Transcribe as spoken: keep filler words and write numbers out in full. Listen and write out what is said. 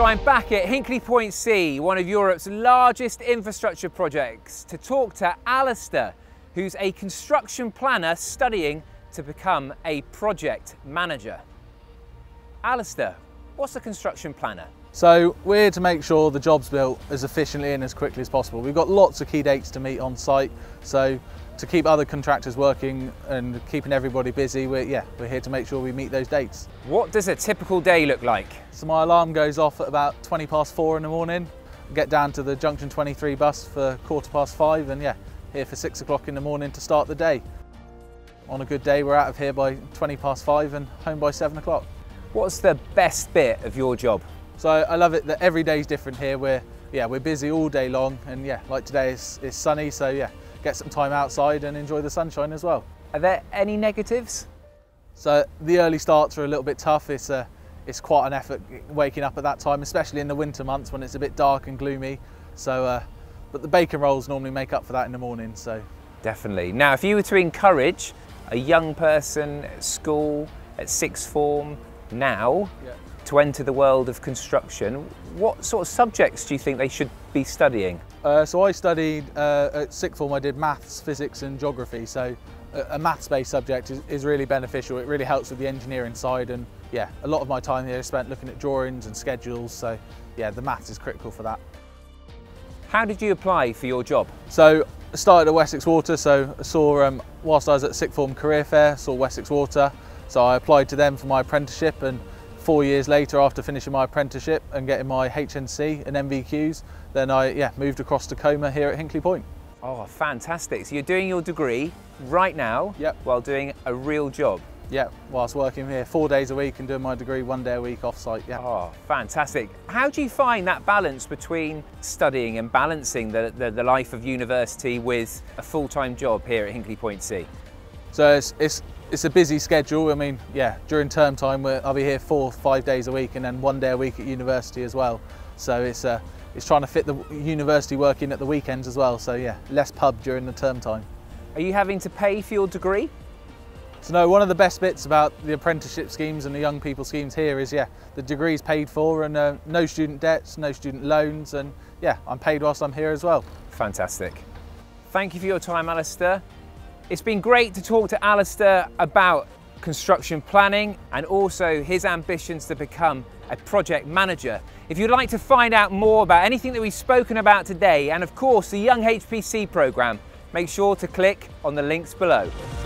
I'm back at Hinkley Point C, one of Europe's largest infrastructure projects, to talk to Alistair, who's a construction planner studying to become a project manager. Alistair, what's a construction planner? So we're here to make sure the job's built as efficiently and as quickly as possible. We've got lots of key dates to meet on site, so to keep other contractors working and keeping everybody busy, we're, yeah, we're here to make sure we meet those dates. What does a typical day look like? So my alarm goes off at about twenty past four in the morning, get down to the junction twenty-three bus for quarter past five, and yeah, here for six o'clock in the morning to start the day. On a good day, we're out of here by twenty past five and home by seven o'clock. What's the best bit of your job? So I love it that every day's different here. We're, yeah, we're busy all day long, and yeah, like today it's, it's sunny, so yeah, get some time outside and enjoy the sunshine as well. Are there any negatives? So the early starts are a little bit tough. It's, a, it's quite an effort waking up at that time, especially in the winter months when it's a bit dark and gloomy. So, uh, but the bacon rolls normally make up for that in the morning. So definitely. Now, if you were to encourage a young person at school, at sixth form, now, yeah, to enter the world of construction, what sort of subjects do you think they should be studying? Uh, so I studied, uh, at sixth form I did maths, physics and geography, so a, a maths-based subject is, is really beneficial. It really helps with the engineering side, and yeah, a lot of my time here is spent looking at drawings and schedules, so yeah, the maths is critical for that. How did you apply for your job? So I started at Wessex Water, so I saw, um, whilst I was at sixth form career fair, saw Wessex Water, so I applied to them for my apprenticeship, and four years later, after finishing my apprenticeship and getting my H N C and M V Qs, then I yeah, moved across to Coma here at Hinkley Point. Oh, fantastic. So you're doing your degree right now, yep, while doing a real job? Yeah, whilst working here four days a week and doing my degree one day a week off-site, yeah. Oh, fantastic. How do you find that balance between studying and balancing the, the, the life of university with a full-time job here at Hinkley Point C? So it's, it's It's a busy schedule. I mean, yeah, during term time I'll be here four, five days a week, and then one day a week at university as well. So it's uh, it's trying to fit the university work in at the weekends as well. So yeah, less pub during the term time. Are you having to pay for your degree? So no, one of the best bits about the apprenticeship schemes and the young people schemes here is, yeah, the degree's paid for, and uh, no student debts, no student loans, and yeah, I'm paid whilst I'm here as well. Fantastic. Thank you for your time, Alistair. It's been great to talk to Alistair about construction planning and also his ambitions to become a project manager. If you'd like to find out more about anything that we've spoken about today, and of course the Young H P C programme, make sure to click on the links below.